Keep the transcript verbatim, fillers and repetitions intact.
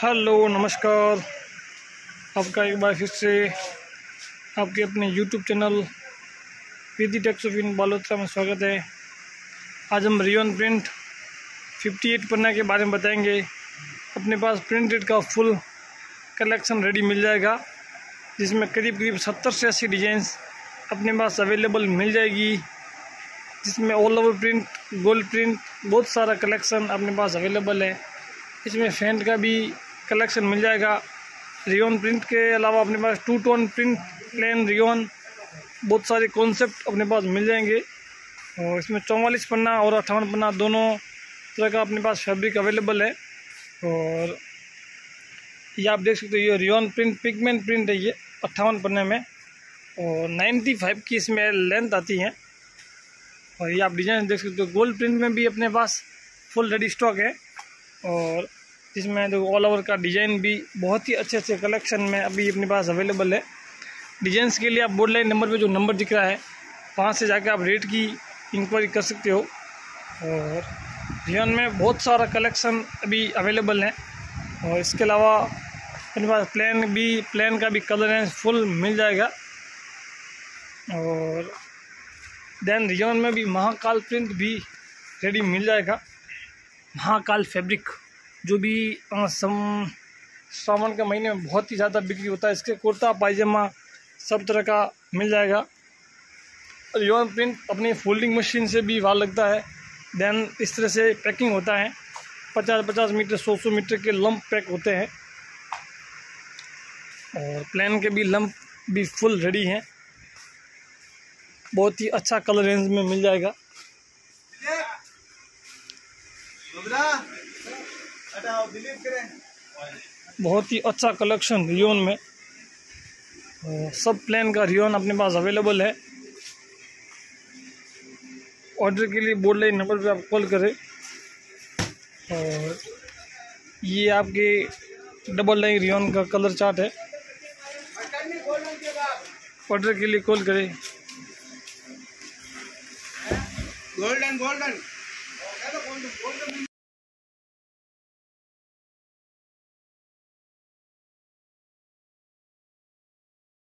Hello नमस्कार। आपका एक बार फिर से आपके अपने YouTube channel Vidhi Tex of इन बालोतरा में स्वागत है। आज हम रियोन प्रिंट अट्ठावन पन्ना के बारे में बताएंगे। अपने पास प्रिंटेड का फुल कलेक्शन रेडी मिल जाएगा, जिसमें करीब करीब सत्तर से अस्सी डिजाइंस अपने पास अवेलेबल मिल जाएगी, जिसमें all over print, gold print, बहुत सारा कलेक्शन अपने पास अवेलेबल है। इसमें फेंट का भी कलेक्शन मिल जाएगा। रियोन प्रिंट के अलावा अपने पास two tone print, plain rayon, बहुत सारे कॉन्सेप्ट अपने पास मिल जाएंगे। और इसमें चौवालीस पन्ना और अट्ठावन पन्ना दोनों तरह का अपने पास फैब्रिक अवेलेबल है। और ये आप देख सकते हो, ये रियोन प्रिंट पिगमेंट प्रिंट है ये अट्ठावन पन्ने में, और पचानवे की इसमें लेंथ आती है। और ये आप डिज़ाइन देख सकते हो, गोल्ड प्रिंट में भी अपने पास फुल रेडी स्टॉक है। और इसमें जो ऑल ओवर का डिज़ाइन भी बहुत ही अच्छे अच्छे कलेक्शन में अभी अपने पास अवेलेबल है। डिजाइंस के लिए आप बोर्ड लाइन नंबर पे जो नंबर दिख रहा है, वहाँ से जाकर आप रेट की इंक्वायरी कर सकते हो। और रियोन में बहुत सारा कलेक्शन अभी अवेलेबल है। और इसके अलावा अपने पास प्लेन भी प्लेन का भी कलर रेंज फुल मिल जाएगा। और देन रियोन में भी महाकाल प्रिंट भी रेडी मिल जाएगा। महाकाल फैब्रिक जो भी सम सावन के महीने में बहुत ही ज़्यादा बिक्री होता है, इसके कुर्ता पायजामा सब तरह का मिल जाएगा। रियोन प्रिंट अपनी फोल्डिंग मशीन से भी वाल लगता है। देन इस तरह से पैकिंग होता है, पचास पचास मीटर सौ सौ मीटर के लंप पैक होते हैं। और प्लेन के भी लंप भी फुल रेडी हैं, बहुत ही अच्छा कलर रेंज में मिल जाएगा। बहुत ही अच्छा कलेक्शन रियोन में, सब प्लेन का रियोन अपने पास अवेलेबल है। ऑर्डर के लिए बोर्ड लाइन नंबर पे आप कॉल करें। और ये आपके डबल लाइन रियोन का कलर चार्ट है। ऑर्डर के लिए कॉल करें। Golden golden